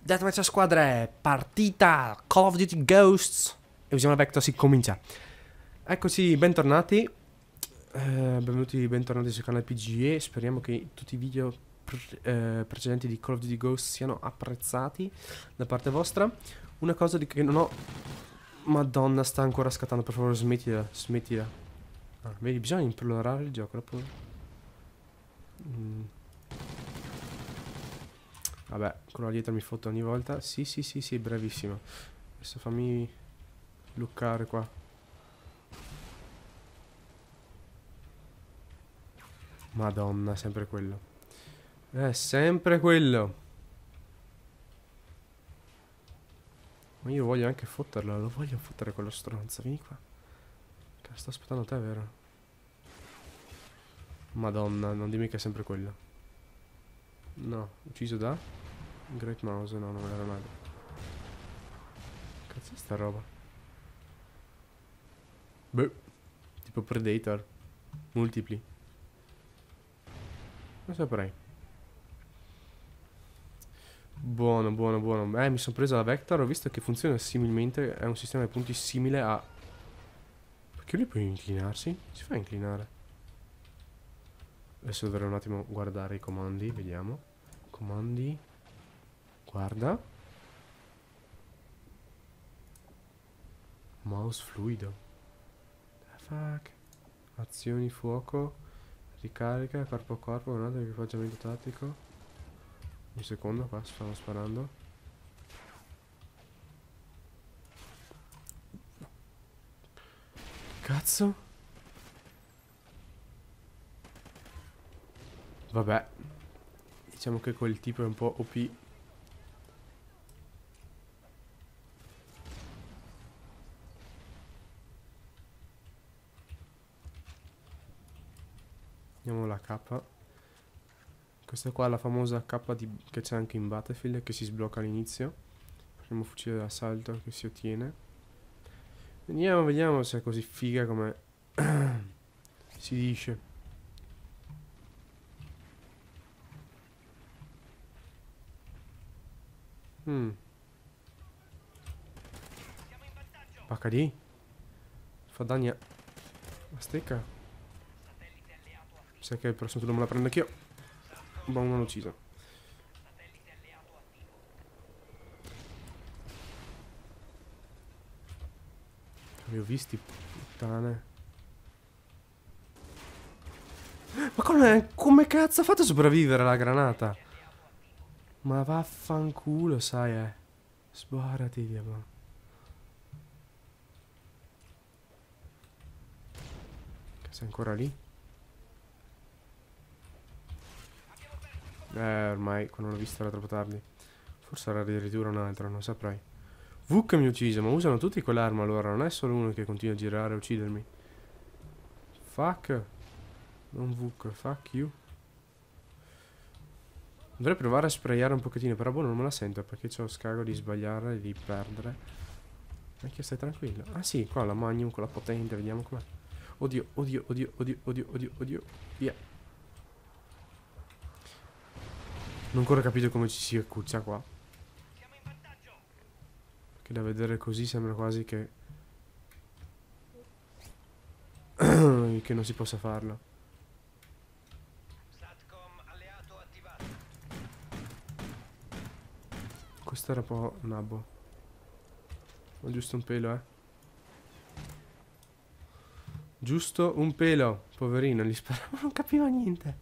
Deathmatch a squadre, partita, Call of Duty Ghosts. E usiamo la Vector, si comincia. Eccoci, bentornati. Bentornati sul canale PGE. Speriamo che tutti i video precedenti di Call of Duty Ghosts siano apprezzati da parte vostra. Una cosa di che non ho... Madonna, sta ancora scattando, per favore smettila, smettila. Ah, vedi, bisogna implorare il gioco, dopo... Vabbè, quello dietro mi foto ogni volta. Sì, bravissimo. Adesso fammi luccare qua. Madonna, è sempre quello. È sempre quello. Ma io voglio anche fotterlo, lo voglio fottere quello stronzo. Vieni qua. Che sto aspettando te, vero? Madonna, non dimmi che è sempre quello. No, ucciso da... Great Mouse, no, non era male. Cazzo è sta roba? Beh, tipo Predator. Multipli. Non saprei. Buono, buono, buono. Mi sono preso la Vector, ho visto che funziona similmente. È un sistema di punti simile a... Perché lui può inclinarsi? Si fa inclinare. Adesso dovrei un attimo guardare i comandi, vediamo. Comandi. Guarda. Mouse fluido. The fuck. Azioni fuoco. Ricarica, corpo a corpo, un altro equipaggiamento tattico. Un secondo, qua stanno sparando. Cazzo? Vabbè. Diciamo che quel tipo è un po' OP. Andiamo alla K. Questa qua è la famosa K che c'è anche in Battlefield, che si sblocca all'inizio. Primo fucile d'assalto che si ottiene. Vediamo se è così figa come si dice. HD? Fa danni a... La stecca? Sai che il prossimo turno me la prendo anch'io. Boh, non l'ho ucciso. Li ho visti, puttane. Ma come cazzo ha fatto a sopravvivere la granata? Ma vaffanculo, sai, Sbarati, diavolo. Che sei ancora lì? Ormai, quando l'ho vista era troppo tardi. Forse era addirittura un altro, non saprei. Vuk mi ha ucciso, ma usano tutti quell'arma allora. Non è solo uno che continua a girare e uccidermi. Fuck. Non Vuk, fuck you. Dovrei provare a sprayare un pochettino, però boh, non me la sento perché c'ho scago di sbagliare e di perdere. Anche stai tranquillo. Ah sì, qua la Magnum, quella potente, vediamo com'è. Oddio, oddio, oddio, oddio, oddio, oddio, oddio. Via. Non ho ancora capito come ci si accuccia qua. Che da vedere così sembra quasi che... che non si possa farlo. Questo era un po' nabbo. Ho giusto un pelo, Giusto un pelo. Poverino, gli sparavo, non capiva niente.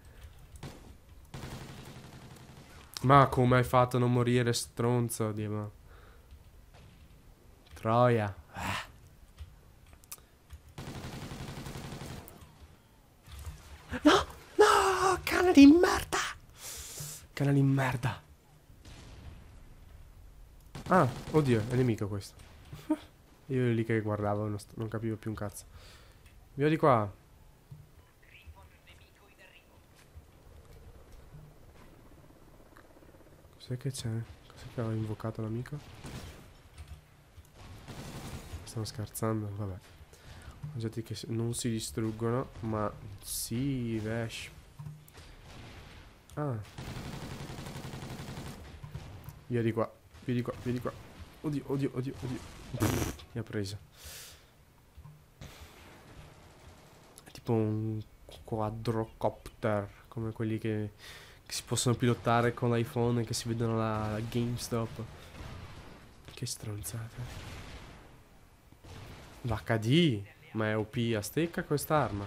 Ma come hai fatto a non morire, stronzo? Dio. Troia. No, no, cane di merda. Cane di merda. Ah, oddio, è nemico questo. Io ero lì che guardavo, non capivo più un cazzo. Via di qua. Cos'è che c'è? Cos'è che aveva invocato l'amico? Stiamo scherzando, vabbè. Oggetti che non si distruggono, ma si vesh. Ah. Via di qua. Vieni qua, vieni qua. Oddio, oddio, oddio, oddio. Mi ha preso. È tipo un quadrocopter, come quelli che si possono pilotare con l'iPhone e che si vedono alla GameStop. Che stronzate. L'HD, ma è OP a stecca quest'arma.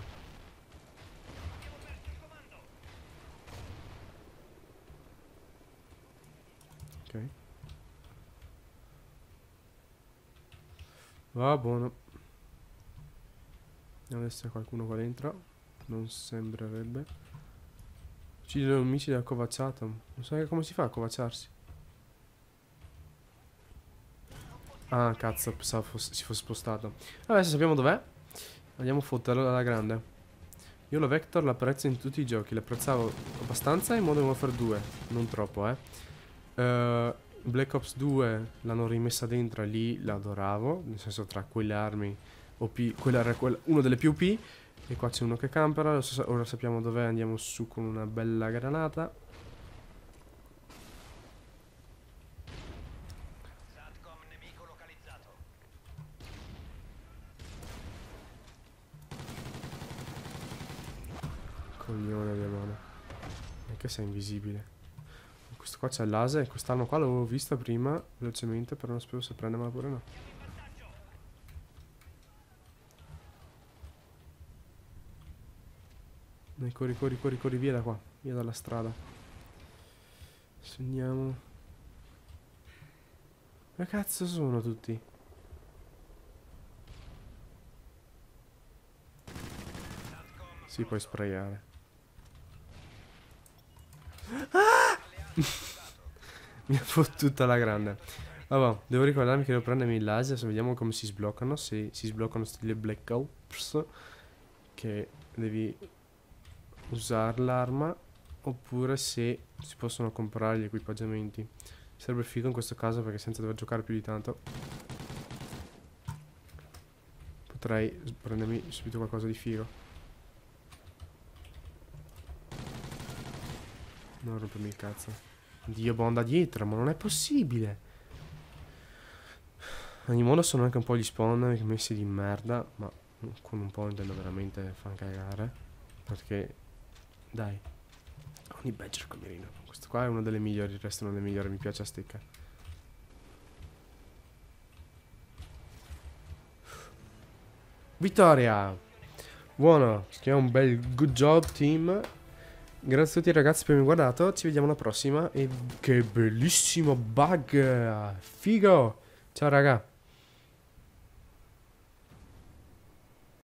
Ok. Va buono. Adesso c'è qualcuno qua dentro. Non sembrerebbe. Uccidere un missile accovacciato. Non so come si fa a accovacciarsi. Ah, cazzo, pensavo si fosse spostato. Adesso sappiamo dov'è. Andiamo a fotterlo alla grande. Io lo Vector l'apprezzo in tutti i giochi. L'apprezzavo abbastanza in Modern Warfare 2. Non troppo, Black Ops 2 l'hanno rimessa dentro e lì l'adoravo. Nel senso, tra quelle armi OP, quella era una delle più OP. E qua c'è uno che campera. Ora sappiamo dov'è. Andiamo su con una bella granata. Coglione di mano. Perché sei invisibile? Questo qua c'è l'ase. E quest'arma qua l'avevo vista prima velocemente. Però non sapevo se prendermela pure no. Dai, corri, corri, corri, corri via da qua. Via dalla strada. Segniamo. Che cazzo sono tutti? Si puoi sprayare. Ah! Mi ha fottuta la grande. Vabbè, devo ricordarmi che devo prendermi il laser. Se vediamo come si sbloccano. Se si sbloccano stile Black Ops, che devi usare l'arma, oppure se si possono comprare gli equipaggiamenti. Sarebbe figo in questo caso perché senza dover giocare più di tanto potrei prendermi subito qualcosa di figo. Non rompermi il cazzo. Dio bonda dietro, ma non è possibile. Ogni modo sono anche un po' gli spawn messi di merda, ma con un po' intendo veramente fan cagare. Perché, dai, ogni badger con mirino. Questo qua è una delle migliori, il resto è una delle migliori, mi piace a stecca. Vittoria! Buono, si chiama un bel good job team. Grazie a tutti ragazzi per avermi guardato. Ci vediamo alla prossima. E che bellissimo bug! Figo! Ciao raga!